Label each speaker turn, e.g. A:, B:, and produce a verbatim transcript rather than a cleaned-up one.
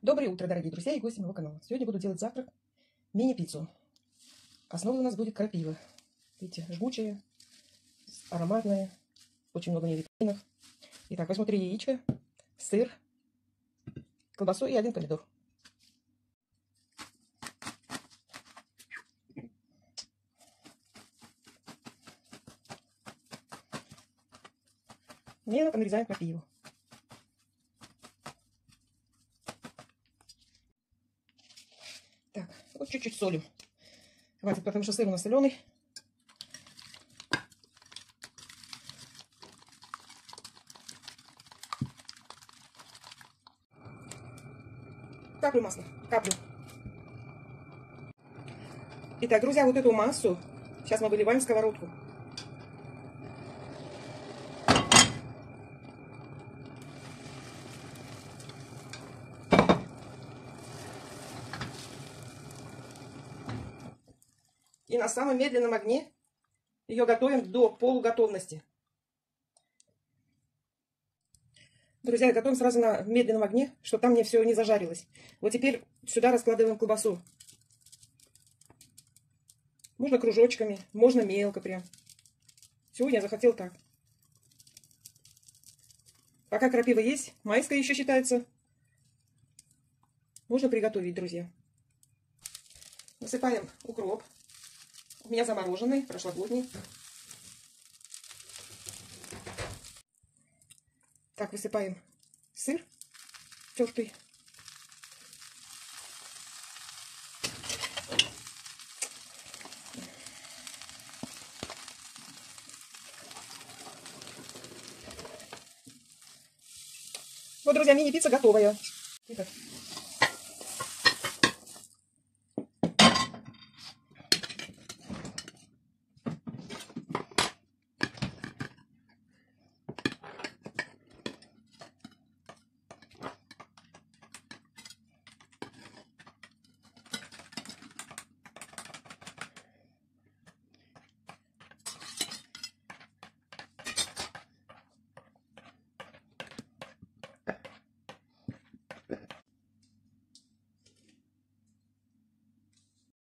A: Доброе утро, дорогие друзья и гости моего канала. Сегодня буду делать завтрак мини-пиццу. Основой у нас будет крапива. Видите, жгучая, ароматная, очень много витаминов. Итак, возьму три яичка, сыр, колбасу и один помидор. Мелко нарезаем крапиву. Так, вот чуть-чуть солим. Хватит, потому что сыр у нас соленый. Каплю масла, каплю. Итак, друзья, вот эту массу сейчас мы выливаем в сковородку. И на самом медленном огне ее готовим до полуготовности. Друзья, готовим сразу на медленном огне, чтобы там мне все не зажарилось. Вот теперь сюда раскладываем колбасу. Можно кружочками, можно мелко прям. Сегодня я захотел так. Пока крапива есть, майская еще считается. Можно приготовить, друзья. Насыпаем укроп. У меня замороженный, прошлогодний. Так, высыпаем сыр тертый. Вот, друзья, мини-пицца готовая. Итак,